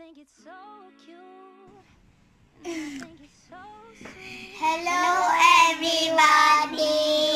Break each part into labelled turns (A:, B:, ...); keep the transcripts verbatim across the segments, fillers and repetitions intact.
A: Hello, everybody.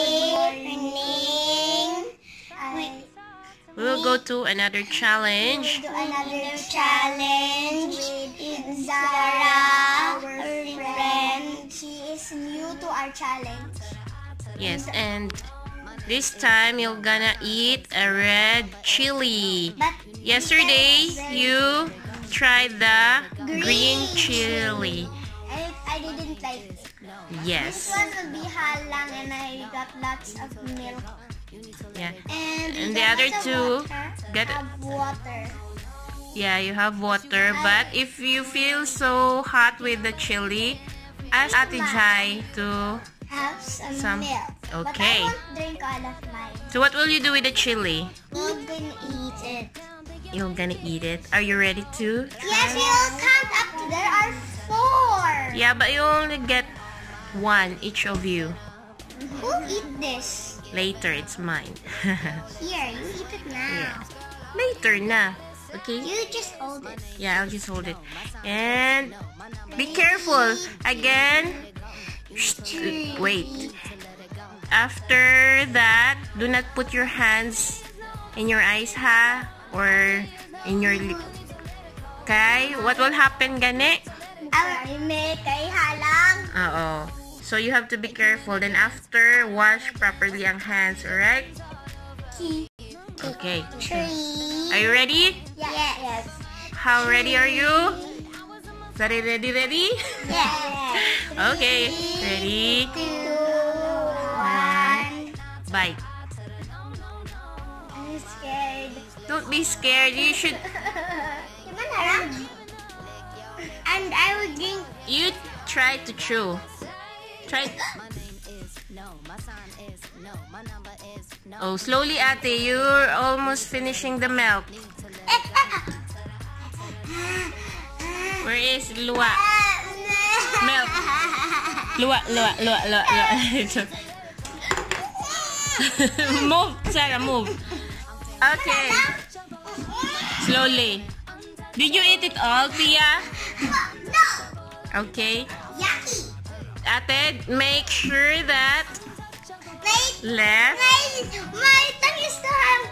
A: Morning.
B: We will go to another challenge.
A: Do another challenge with Zara, our friend. She is new to our challenge.
B: Yes, and this time you're gonna eat a red chili.
A: But
B: Yesterday you tried the green, green chili.
A: I, I didn't like it.
B: Yes.
A: This one will be halang and I got lots of milk.
B: Yeah.
A: And,
B: And the other two
A: get
B: get
A: have water.
B: Yeah, you have water, but if you feel so hot with the chili, ask Ate Jai to
A: Have some,
B: some
A: milk.
B: Okay.
A: But I won't drink all of mine.
B: So what will you do with the chili?
A: We're gonna eat it.
B: You're gonna eat it. Are you ready to?
A: Yes, we will count up. There are four.
B: Yeah, but you only get one, each of you.
A: Who eat this?
B: Later, it's mine.
A: Here, you eat it now.
B: Yeah. Later na. Okay?
A: You just hold it.
B: Yeah, I'll just hold it. And be careful. Again. Shh, wait. After that, do not put your hands in your eyes, ha? Or in your lip. Okay? What will happen, gani?
A: Ay, may kay halang.
B: Oo. So, you have to be careful. Then after, wash properly ang hands, alright? Okay.
A: Three.
B: Are you ready?
A: Yes. Yes.
B: How ready are you? Ready, ready, ready?
A: Yes.
B: Okay. Ready?
A: Two, one.
B: Bite.
A: I'm scared.
B: Don't be scared. You should...
A: And I will drink.
B: You try to chew. Try... Oh, slowly, ate. You're almost finishing the milk. Where is luwa? Milk. Luwa, luwa, luwa, luwa, luwa. Move, Sarah, move. Okay. Slowly. Did you eat it all, Pia?
A: No.
B: Okay.
A: Yucky.
B: Ate, make sure that
A: Wait.
B: left.
A: My, my tongue is still have...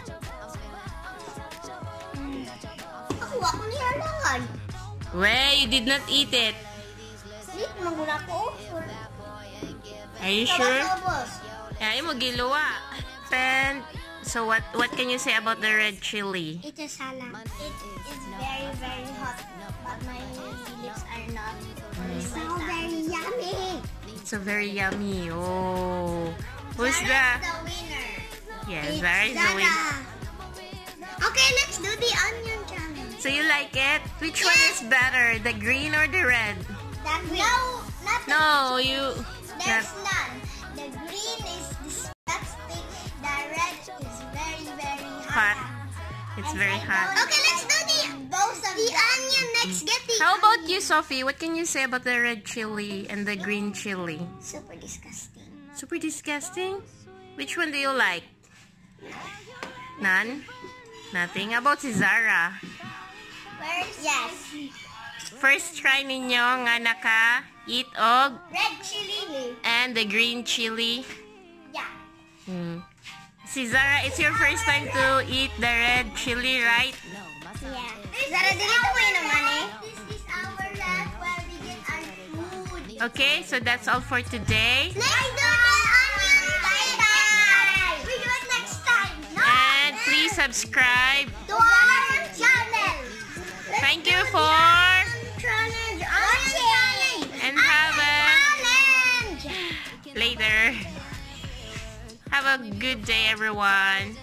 A: Nakuha ko ni halangan.
B: Where you did not eat it.
A: Wait, magula ko.
B: Are you sure?
A: Tapos.
B: Yeah, mo giluwa. And so what what can you say about the red chili?
A: It is halang. It is very, very hot. But my lips are not. It's so very yummy.
B: It's so very yummy. Oh. Who's
A: Zara
B: the...
A: is the winner.
B: Yes,
A: It's
B: Zara is the
A: Zara.
B: winner.
A: Okay, let's do the onion challenge.
B: So you like it? Which one is better? The green or the red?
A: The green. No, not the
B: No, you...
A: There's
B: Not,
A: none. The green is disgusting. The red is very, very
B: hot.
A: hot.
B: It's
A: And
B: very
A: I
B: hot.
A: don't- Okay, let's do the both of the onion. Next, get the
B: How about you, Sophie? What can you say about the red chili and the green chili?
A: super disgusting.
B: Super disgusting? Which one do you like? None? Nothing? How about si Zara?
A: First, yes.
B: First try ninyo nga naka-eat og
A: Red chili.
B: and the green chili.
A: Yeah.
B: Hmm. Si Zara, it's your first time to eat the red chili, right?
A: Yeah. Zara, dito mo yun naman eh. This is our lab where we get our food.
B: Okay, so that's all for today.
A: Let's do the onion. Bye-bye. We do it next time. No.
B: And please subscribe.
A: To our channel.
B: Thank you for
A: Challenge. Challenge.
B: and have a
A: Challenge.
B: later. Have a good day, everyone.